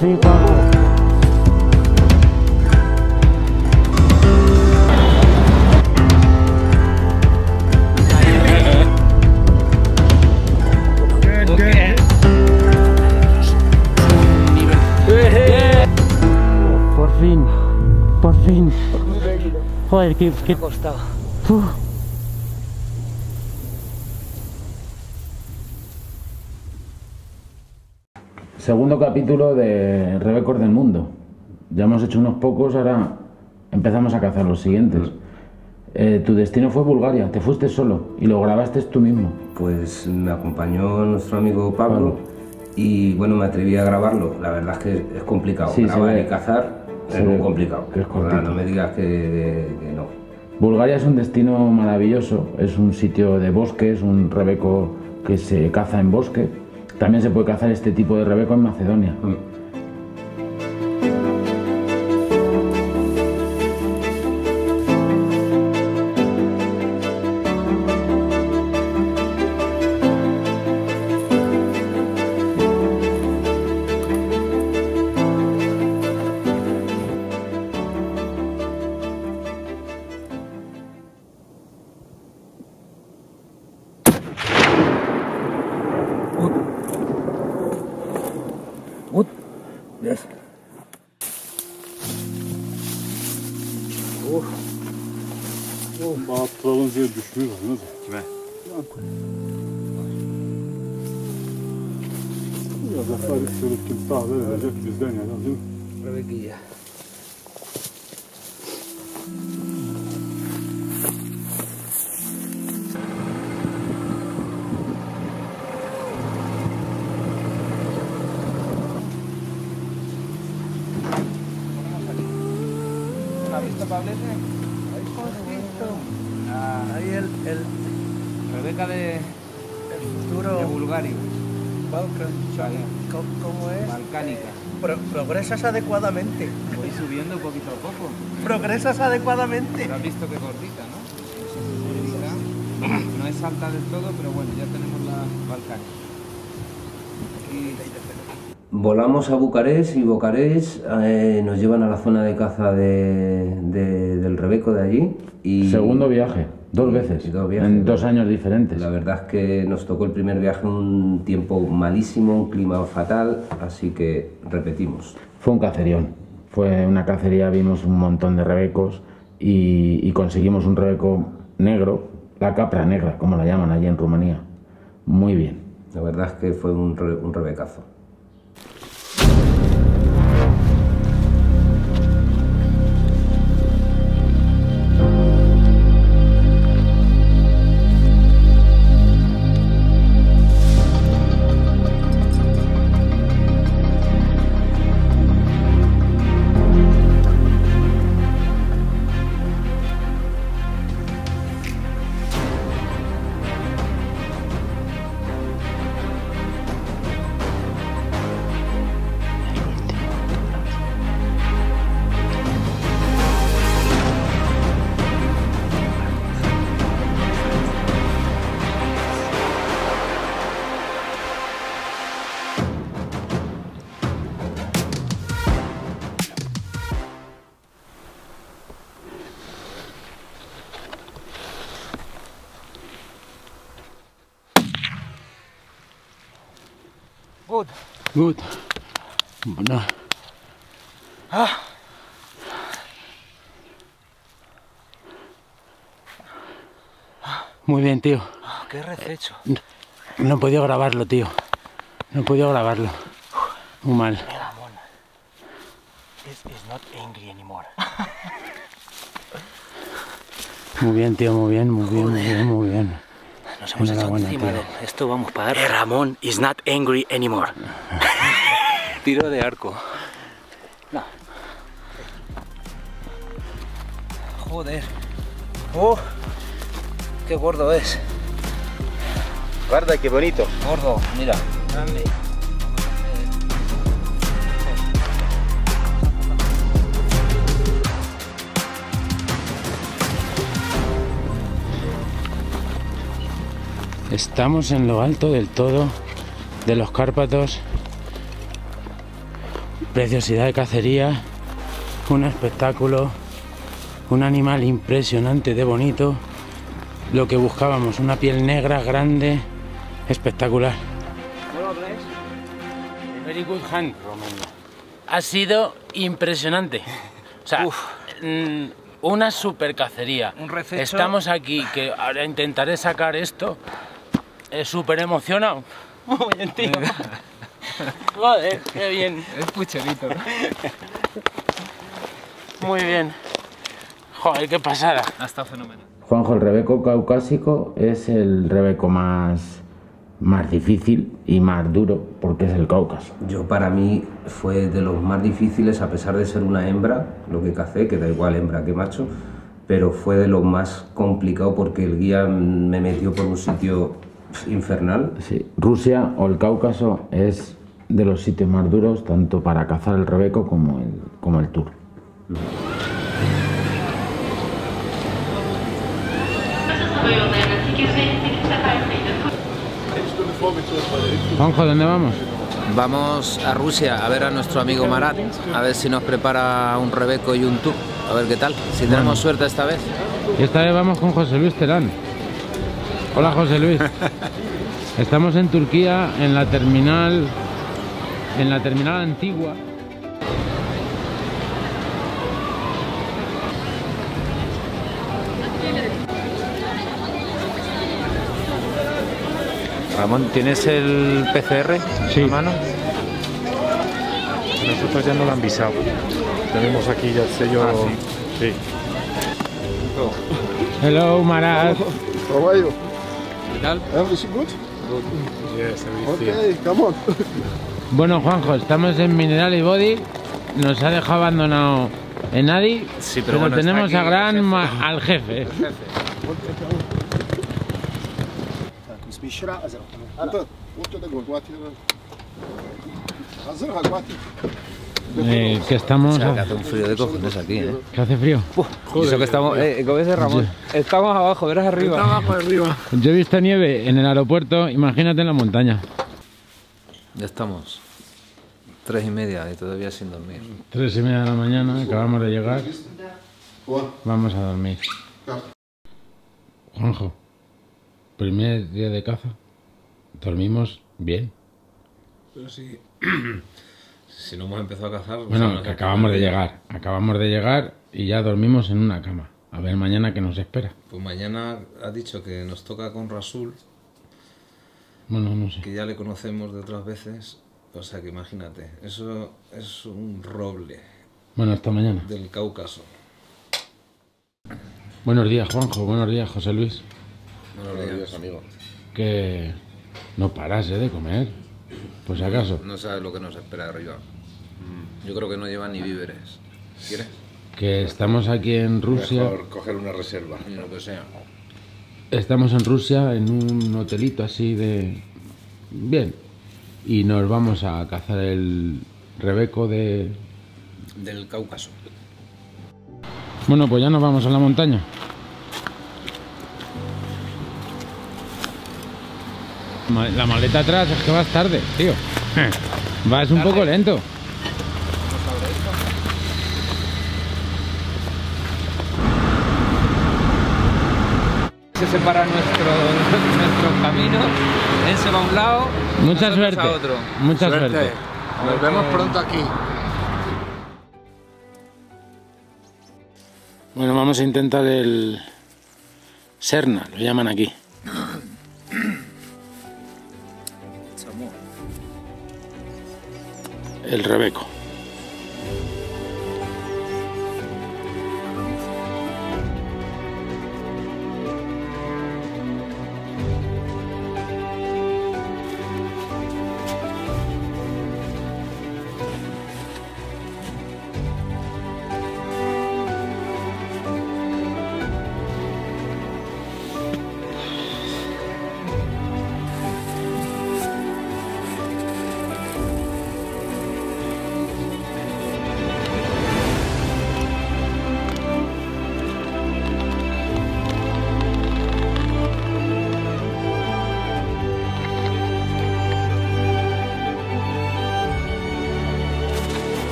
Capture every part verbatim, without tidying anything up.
fin, Juanjo. Por fin, por fin. Joder, que, que... Me ha costado. Uf. Segundo capítulo de Rebecos del Mundo. Ya hemos hecho unos pocos, ahora empezamos a cazar los siguientes. Eh, tu destino fue Bulgaria, te fuiste solo y lo grabaste tú mismo. Pues me acompañó nuestro amigo Pablo, Pablo. Y bueno, me atreví a grabarlo. La verdad es que es complicado, sí, grabar y cazar es muy complicado. Que es Ahora, no me digas que, que no. Bulgaria es un destino maravilloso, es un sitio de bosque, es un rebeco que se caza en bosque. También se puede cazar este tipo de rebeco en Macedonia. Mm. Yes. Oh. Oh, Bahtlı alınca düşmüyor. Nasıl? Kime? Ya da Faris sürüp kim tahmin edecek bizden yana değil mi? Rebequilla. ¿Has visto, Pablete? Ahí visto. Ah, ahí el, el Rebeca de, el futuro de Bulgaria. Balkan. Vale. ¿Cómo, ¿Cómo es? Balcánica. Pro, progresas adecuadamente. Voy subiendo poquito a poco. Progresas adecuadamente. Pero has visto que cortita, ¿no? No es alta del todo, pero bueno, ya tenemos la Balcánica. Aquí... Volamos a Bucarest y Bucarest eh, nos llevan a la zona de caza de, de, del rebeco de allí. Y segundo viaje, dos y, veces, y dos viajes, en dos años diferentes. La verdad es que nos tocó el primer viaje un tiempo malísimo, un clima fatal, así que repetimos. Fue un cacerión, fue una cacería, vimos un montón de rebecos y, y conseguimos un rebeco negro, la capra negra, como la llaman allí en Rumanía. Muy bien. La verdad es que fue un, re, un rebecazo. Good. Good. Bueno. Ah. Muy bien, tío. Oh, qué rececho. No, no he podido grabarlo, tío. No he podido grabarlo. Muy mal. Ramón. Is, is not angry anymore. Muy bien, tío, muy bien, muy bien, muy bien, muy bien. Nos hemos echado encima de él. Esto vamos para dar. Ramón is not angry anymore. Tiro de arco. No. Joder. Oh, qué gordo es. Guarda, qué bonito. Gordo, mira. Grande. Estamos en lo alto del todo de los Cárpatos Preciosidad de cacería, un espectáculo, un animal impresionante de bonito, lo que buscábamos, una piel negra, grande, espectacular. Very good hunt, Romano. Ha sido impresionante. O sea, mmm, una super cacería. Un refecho. Estamos aquí, que ahora intentaré sacar esto. Es súper emocionado. Muy bien, tío. Joder, qué bien. Es pucherito. Muy bien. Joder, qué pasada. Ha estado fenomenal. Juanjo, el rebeco caucásico es el rebeco más, más difícil y más duro porque es el Cáucaso. Yo, para mí, fue de los más difíciles, a pesar de ser una hembra, lo que cacé, que da igual hembra que macho, pero fue de lo más complicado porque el guía me metió por un sitio infernal. Sí, Rusia o el Cáucaso es de los sitios más duros tanto para cazar el rebeco como el, como el tour. Juanjo, ¿dónde vamos? Vamos a Rusia a ver a nuestro amigo Marat, a ver si nos prepara un rebeco y un tour, a ver qué tal, si tenemos bueno. suerte esta vez. Y esta vez vamos con José Luis Terán. Hola, José Luis. Estamos en Turquía, en la terminal, en la terminal antigua. Ramón, ¿tienes el P C R sí. a mano? Nosotros ya no lo han visado. Tenemos aquí ya el sello. Ah, sí. sí. Hello, Marat. How are you? ¿Qué tal? Everything good? Good. Yes, everything. Okay, come on. Bueno, Juanjo, estamos en Mineral y Body. Nos ha dejado abandonado en Adi, sí, pero, pero bueno, tenemos a gran jefe. ma al jefe. El jefe. Eh, que estamos... O sea, que hace un frío de cojones aquí, ¿eh? ¿Que hace frío? Uf, joder, eso que estamos... Eh, como dice Ramón, sí. Estamos abajo, verás arriba. Estamos abajo arriba. Yo he visto nieve en el aeropuerto, imagínate en la montaña. Ya estamos. Tres y media y todavía sin dormir. Tres y media de la mañana, acabamos de llegar. Vamos a dormir. Juanjo, primer día de caza. Dormimos bien. Pero sí... Si no hemos empezado a cazar... Bueno, o sea, que acabamos de llegar. Acabamos de llegar y ya dormimos en una cama. A ver mañana qué nos espera. Pues mañana ha dicho que nos toca con Rasul. Bueno, no sé. Que ya le conocemos de otras veces. O sea que imagínate, eso es un roble. Bueno, hasta mañana. Del Cáucaso. Buenos días, Juanjo. Buenos días, José Luis. Buenos días, Buenos días amigo. Que no paras ¿eh? de comer. Pues si acaso. No sabes lo que nos espera arriba. Yo creo que no llevan ni víveres. ¿Quieres? Que estamos aquí en Rusia. Mejor coger una reserva. Y lo que sea. Estamos en Rusia en un hotelito así de... Bien. Y nos vamos a cazar el rebeco de... Del Cáucaso. Bueno, pues ya nos vamos a la montaña. La maleta atrás, es que vas tarde, tío. Vas un poco lento. Se separa nuestro, nuestro camino. Él se va a un lado. Mucha suerte. A otro. Mucha suerte. suerte. Nos vemos pronto aquí. Bueno, vamos a intentar el Serna, lo llaman aquí. El rebeco.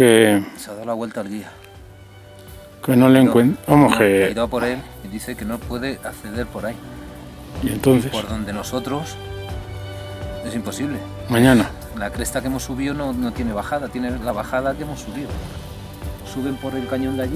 Que, Se ha dado la vuelta al guía. que no le encuentro. Vamos, Ha que. ido a por él y dice que no puede acceder por ahí. Y entonces, Por donde nosotros es imposible. mañana. La cresta que hemos subido no, no tiene bajada, tiene la bajada que hemos subido. Suben por el cañón de allí.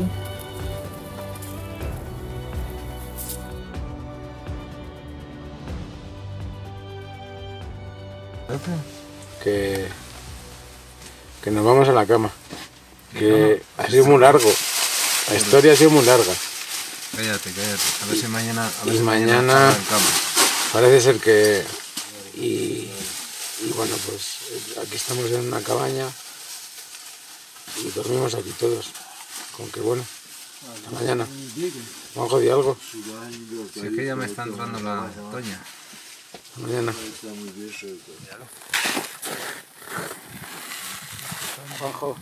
Que. Que nos vamos a la cama. Que ha sido muy largo. La historia ha sido muy larga. Cállate, cállate. A ver si mañana. A ver Y si mañana- arrancamos. Parece ser que. Y, y bueno, pues aquí estamos en una cabaña y dormimos aquí todos. Con que bueno, hasta mañana. Juanjo, di algo. Si es que ya me está entrando la toña. Hasta mañana. Juanjo.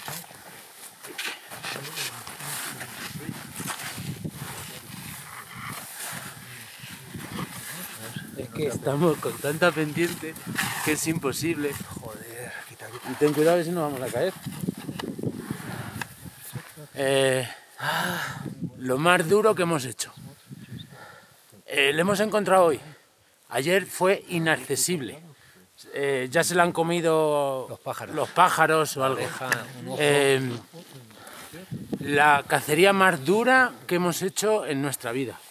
Es que estamos con tanta pendiente que es imposible. Joder, quita, quita. Y ten cuidado que si no vamos a caer. Eh, lo más duro que hemos hecho. Eh, lo hemos encontrado hoy. Ayer fue inaccesible. Eh, ya se la han comido Los pájaros. los pájaros o algo. Deja un ojo. Eh, la cacería más dura que hemos hecho en nuestra vida.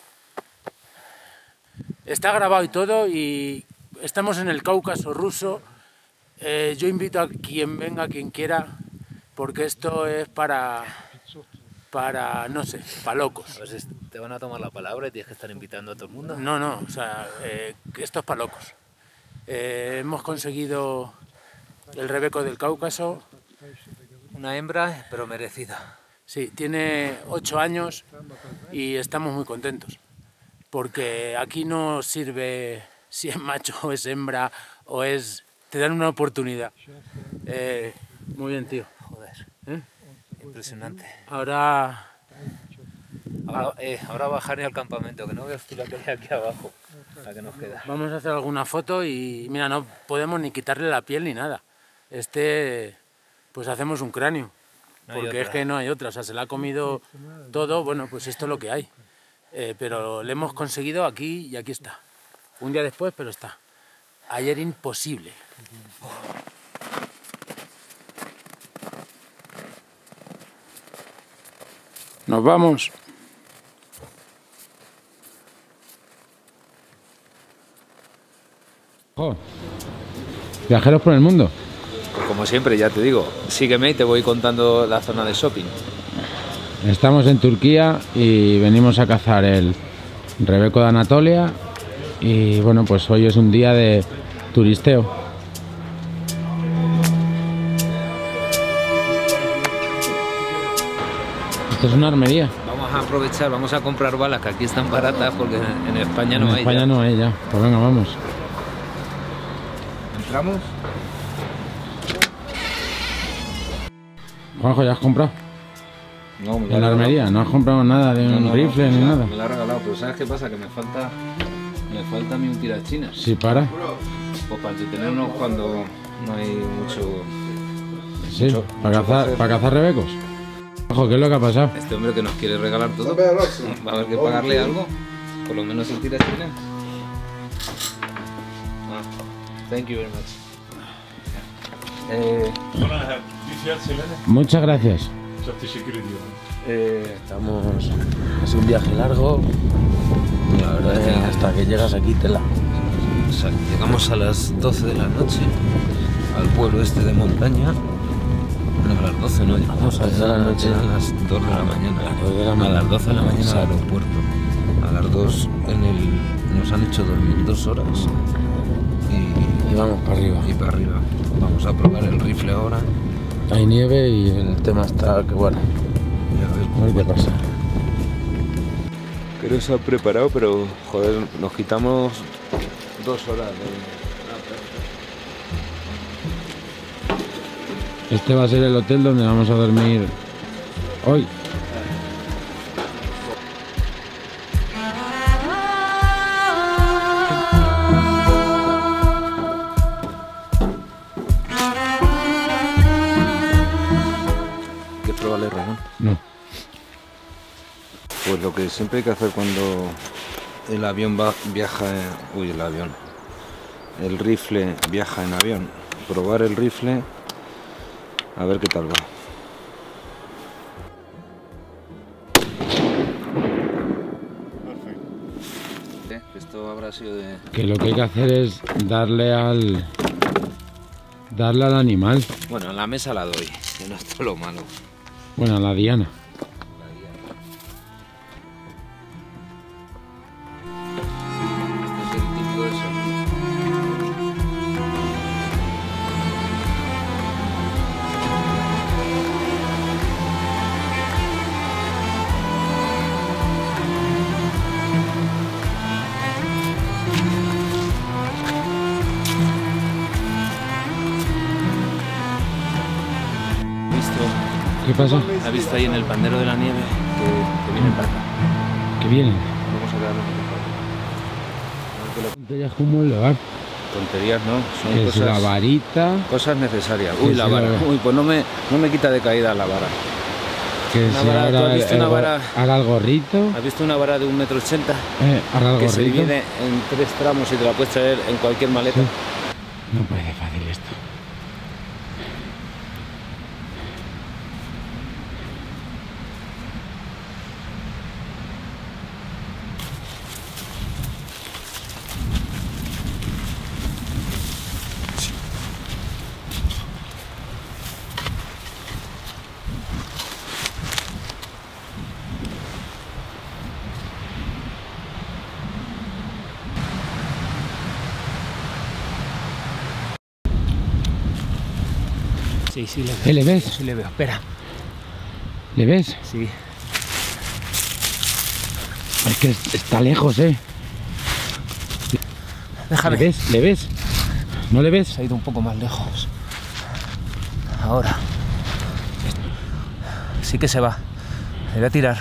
Está grabado y todo y estamos en el Cáucaso ruso. Eh, yo invito a quien venga, quien quiera, porque esto es para, para no sé, para locos. A ver si te van a tomar la palabra y tienes que estar invitando a todo el mundo. No, no, o sea, eh, que esto es para locos. Eh, hemos conseguido el Rebeco del Cáucaso. Una hembra, pero merecida. Sí, tiene ocho años y estamos muy contentos. Porque aquí no sirve si es macho o es hembra o es... Te dan una oportunidad. Eh, muy bien, tío. Joder, ¿Eh? impresionante. Ahora... Ahora, eh, ahora bajaré al campamento, que no veas tú la que hay aquí abajo, la que nos queda. Vamos a hacer alguna foto y mira, no podemos ni quitarle la piel ni nada. Este, pues hacemos un cráneo. No hay Porque es otra. que no hay otra. O sea, se la ha comido todo. Bueno, pues esto es lo que hay. Eh, pero le hemos conseguido aquí y aquí está. Un día después, pero está. Ayer imposible. Nos vamos. Oh, viajeros por el mundo. Pues como siempre, ya te digo, sígueme y te voy contando la zona de shopping. Estamos en Turquía y venimos a cazar el Rebeco de Anatolia y bueno, pues hoy es un día de turisteo. Esto es una armería. Vamos a aprovechar, vamos a comprar balas, que aquí están baratas porque en España no En hay. España ya. no hay ya. Pues venga, vamos. ¿Entramos? Juanjo, ¿ya has comprado? No, me En la armería, no has comprado nada de un rifle ni nada. Me la ha regalado, pero ¿sabes qué pasa? Que me falta, me falta a mí un tirachinas. Sí, para. Pues para entretenernos cuando no hay mucho... Sí, Mucho- para mucho cazar, hacer. para cazar rebecos. Ojo, ¿qué es lo que ha pasado? Este hombre que nos quiere regalar todo, va a haber que pagarle algo, por lo menos el tirachinas. Ah, thank you very much. Eh, Muchas gracias. Eh, estamos... Es un viaje largo. La verdad es que hasta que llegas aquí tela. o sea, llegamos a las doce de la noche al pueblo este de montaña. No, a las doce no, llegamos a la noche a las dos de la mañana. A las doce de la mañana al aeropuerto. A las dos en el... nos han hecho dormir dos horas. Y, Y vamos para arriba. y para arriba. Vamos a probar el rifle ahora. Hay nieve y el tema está que bueno. Y a ver A ver qué pasa. que no se ha preparado, pero joder, nos quitamos dos horas de... Este va a ser el hotel donde vamos a dormir hoy. Pues lo que siempre hay que hacer cuando el avión va, viaja, en, uy, el avión, el rifle viaja en avión, probar el rifle, a ver qué tal va. Esto habrá sido de... Que lo que hay que hacer es darle al... darle al animal. Bueno, la mesa la doy, que no es todo lo malo. Bueno, a la diana. Es el típico de eso. ¿Qué pasa? ¿Ha visto ahí en el pandero de la nieve que, que vienen para acá? ¿Qué vienen? Vamos a quedarnos aquí. Tonterías como el hogar. Tonterías, ¿no? Son Que es cosas, la varita. cosas necesarias. Que Uy, si la vara. la- Uy, pues no me, no me quita de caída la vara. Que Una si vara, ¿tú ahora has visto el- una el- vara? ahora el gorrito. ¿Has visto una vara de un metro ochenta? Eh, ahora el Que se gorrito. divide en tres tramos y te la puedes traer en cualquier maleta. Sí. No parece fácil esto. Sí, sí le veo. ¿Eh, ¿Le ves? Sí le veo. Espera. ¿Le ves? Sí. Es que es- está lejos, ¿eh? ¿Le Déjame. ves? ¿Le ves? ¿No le ves? Se ha ido un poco más lejos. Ahora. Sí que se va. Le voy a tirar.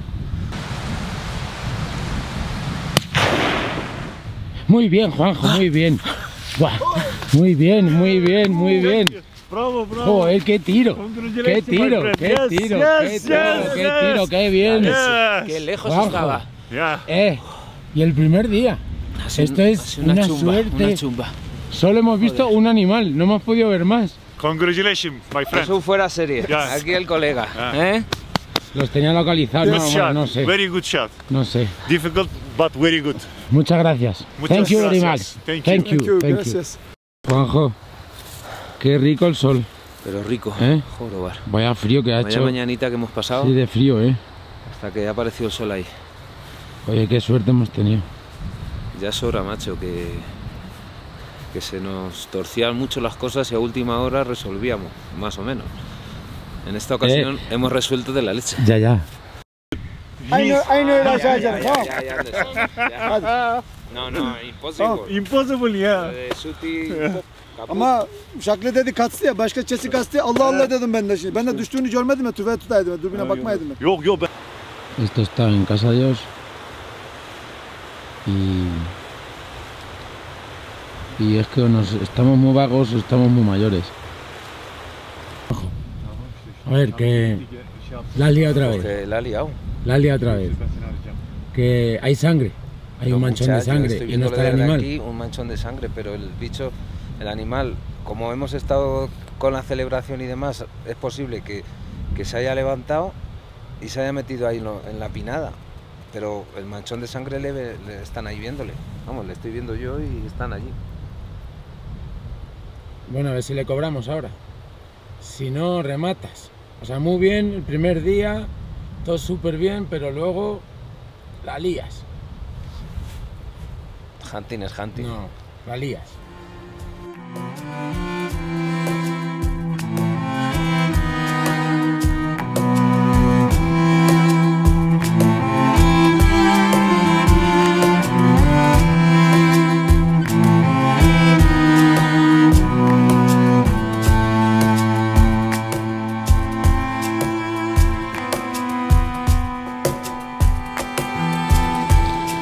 Muy bien, Juanjo, muy bien. Buah, muy bien, muy bien, muy bien. Bravo, bravo. Joder, qué tiro. Qué Congratulations, tiro, my friend. qué Yes, tiro, yes, qué yes, tiro, qué yes. tiro, qué bien. Yes. Qué lejos Juanjo. estaba. Yeah. Eh, y el primer día. Ha sido- Esto ha es sido una chumba, suerte. Una chumba. Solo hemos visto un animal, no hemos podido ver más. Congratulations, my friend. Eso fuera serie. Ya. Aquí el colega. Ah. ¿Eh? Los tenía localizados, no, Good bueno, shot. no sé, Very good shot. no sé. Difficult, but very good. Muchas gracias. Muchas Thank you very much. gracias. Thank you. Thank you, thank you. Juanjo, qué rico el sol, Pero rico. ¿eh? Jorobar. Vaya frío que ha Vaya hecho. mañanita que hemos pasado Sí, de frío, ¿eh? hasta que ha aparecido el sol ahí. Oye, qué suerte hemos tenido. Ya es hora, macho, que, que se nos torcían mucho las cosas y a última hora resolvíamos, más o menos. En esta ocasión hemos resuelto de la leche. Ya, ya. Aynı aynı öyle aşağıya. Tamam. Ya, ya, Anderson, ya. No, no, impossible. Impossible, yeah. De Suti, kaput. Ama Şaklı dedi kaçtı ya. Başka çesi kaçtı. Allah Allah dedim ben de şimdi. Ben de düştüğünü görmedim ya. Tüfeği tutaydım ya. Dürbüne bakmaydım ya. Yok yok ben. Esto está en casa de Dios. Y. Y es que nos estamos muy vagos o estamos muy mayores. A ver, que. La has liado otra vez. Que la ha liado. La has liado otra vez. Que hay sangre. Hay un manchón de Muchacho, sangre estoy y no viéndolo está el desde animal. Aquí, un manchón de sangre, pero el bicho, el animal, como hemos estado con la celebración y demás, es posible que, que se haya levantado y se haya metido ahí lo- en la pinada. Pero el manchón de sangre le, ve- le están ahí viéndole. Vamos, le estoy viendo yo y están allí. Bueno, a ver si le cobramos ahora. Si no, rematas. O sea, muy bien el primer día, todo súper bien, pero luego la lías. Hunting es hunting. No, la lías.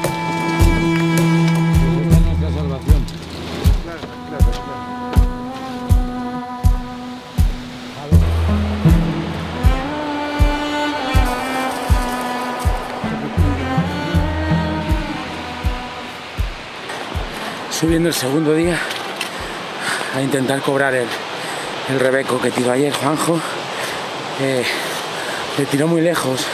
Esta es nuestra salvación. subiendo el segundo día a intentar cobrar el, el rebeco que tiró ayer Juanjo. Eh, le tiró muy lejos,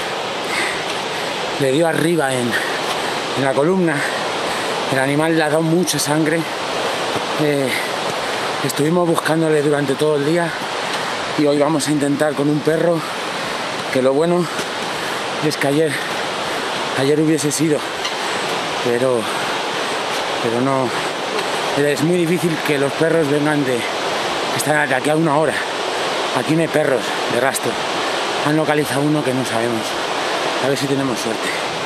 le dio arriba en, en la columna. El animal le ha dado mucha sangre. Eh, estuvimos buscándole durante todo el día y hoy vamos a intentar con un perro, que lo bueno es que ayer ayer hubiese sido, pero pero no, es muy difícil que los perros vengan de, están de aquí a una hora. Aquí no hay perros de rastro, han localizado uno que no sabemos, a ver si tenemos suerte.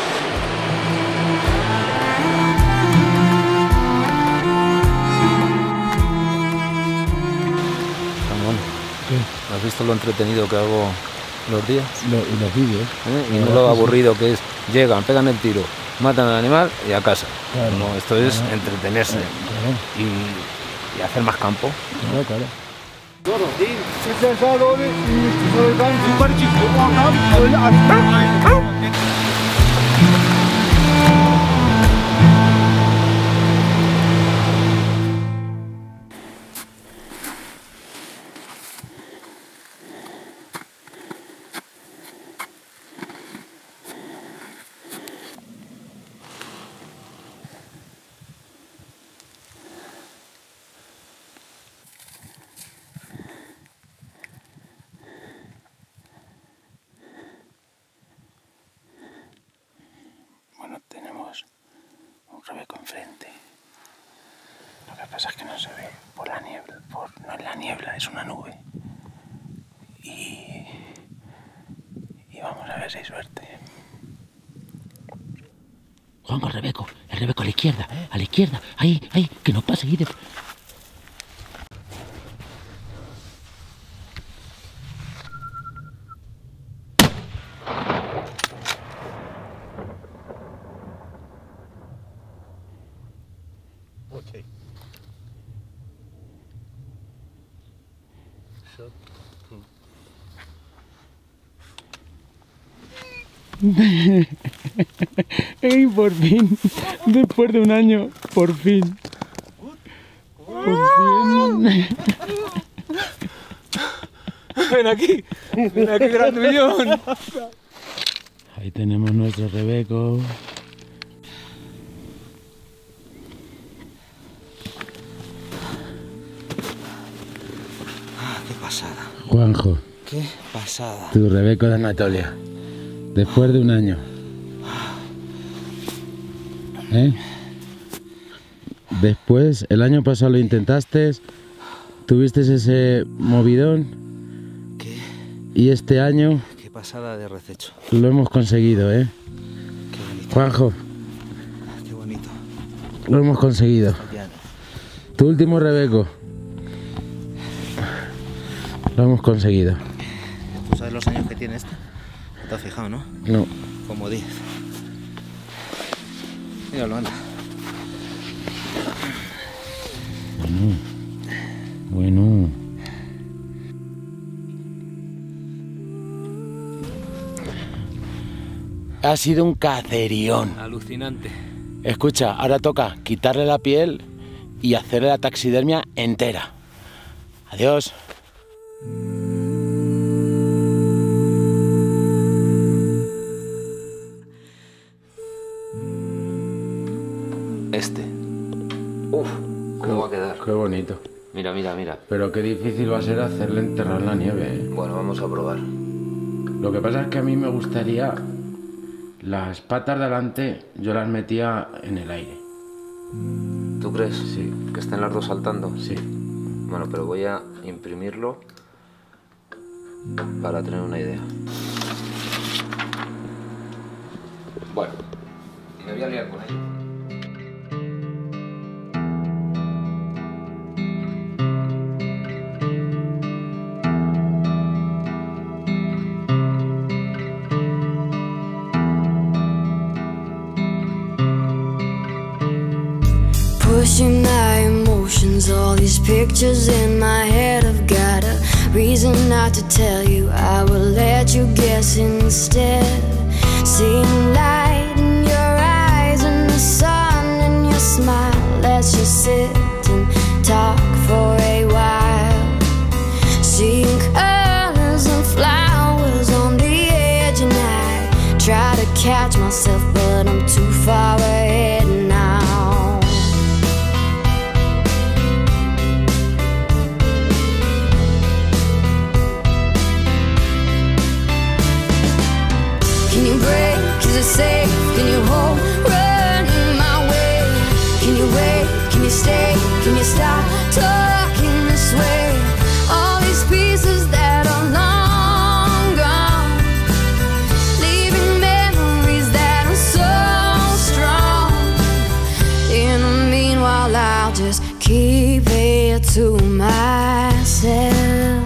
¿Has visto lo entretenido que hago los días? Lo, y los vídeos. ¿Eh? Y no lo aburrido que es. Llegan, pegan el tiro, matan al animal y a casa. Claro, no, esto es claro, entretenerse claro. Y, y hacer más campo. Claro, claro. Bueno, tenemos un rebeco enfrente. Lo que pasa es que no se ve por la niebla, por, no es la niebla, es una nube. Y, y vamos a ver si hay suerte. Juanjo, el rebeco, el rebeco a la izquierda, a la izquierda, ahí, ahí, que nos pase ahí de... Okay. Shot. ¡Ey, por fin! Después de un año, por fin. Por fin. Ven aquí, ven aquí, gratullón. Ahí tenemos nuestro rebeco. Ah, qué pasada. Juanjo, Qué pasada. tu rebeco de Anatolia. Después de un año. ¿Eh? Después, el año pasado lo intentaste, tuviste ese movidón. Qué, y este año qué pasada de rececho. lo hemos conseguido, ¿eh? Qué bonito. Juanjo, Qué bonito. lo hemos conseguido. Ya. Tu último rebeco. Lo hemos conseguido. ¿Tú sabes los años que tiene este? ¿No te has fijado, no? No. Como diez. Míralo, anda. Bueno. Bueno. Ha sido un caceríón. Alucinante. Escucha, ahora toca quitarle la piel y hacerle la taxidermia entera. Adiós. Este. Uf, ¿cómo va a quedar? Qué bonito. Mira, mira, mira. Pero qué difícil va a ser hacerle enterrar la nieve, ¿eh? Bueno, vamos a probar. Lo que pasa es que a mí me gustaría... Las patas de adelante yo las metía en el aire. ¿Tú crees? Sí. Que estén las dos saltando. Sí. Bueno, pero voy a imprimirlo para tener una idea. Bueno, me voy a liar con ello. Pushing my emotions, all these pictures in my head have got a reason not to tell you. I will let you guess instead. Seeing light in your eyes and the sun in your smile, let's myself, but I'm too far ahead now. Can you break? Is it safe? Can you hold? Running my way. Can you wait? Can you stay? Can you stop talking this way? All these pieces that are long gone, leaving memories that are so strong. In the meanwhile, I'll just keep it to myself.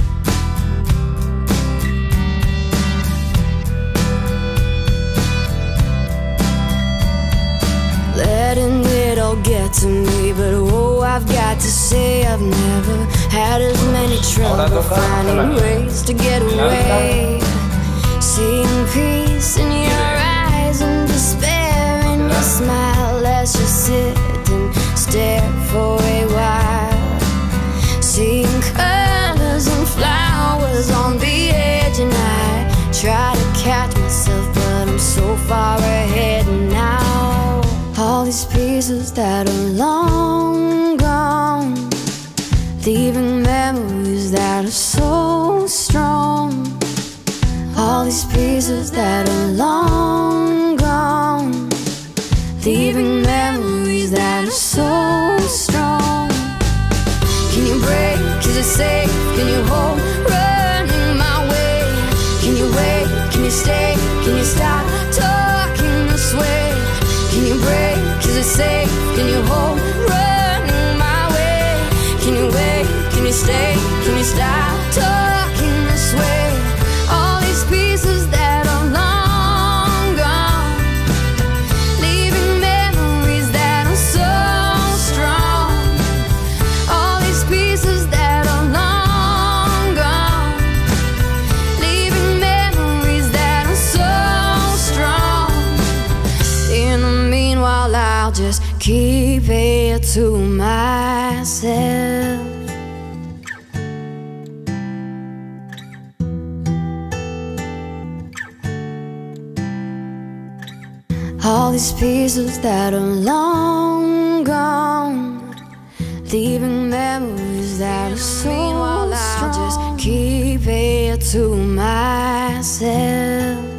Letting it all get to me, but oh, I've got to say I've never had as many trouble finding ways to get away. Seeing peace in your eyes and despair in your smile. Let's just sit and stare for a while. Seeing colors and flowers on the edge, and I try to catch myself, but I'm so far ahead now. All these pieces that are long gone, leaving memories that are so strong. All these pieces that are long gone, leaving memories that are so strong. Can you break? Is it safe? Can you hold? Running my way. Can you wait? Can you stay? Can you stop talking this way? Can you break? Is it safe? Can you hold? Running my way. Can you wait? Can you stay? Can you stop talking this way? All these pieces that are long gone, leaving memories that are so strong. All these pieces that are long gone, leaving memories that are so strong. In the meanwhile, I'll just keep it to myself. All these pieces that are long gone, leaving memories that are so strong. I'll just keep it to myself.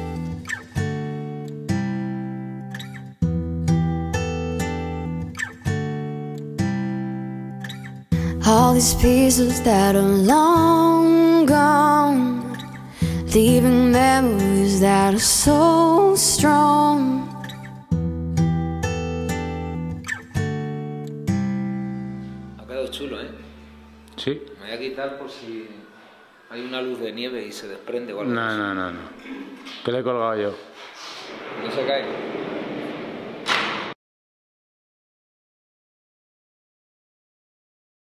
All these pieces that are long gone, leaving memories that are so strong. Ha quedado chulo, ¿eh? Sí. Me voy a quitar por si hay una luz de nieve y se desprende o algo. No, no, no, no. ¿Qué le he colgado yo? No se cae.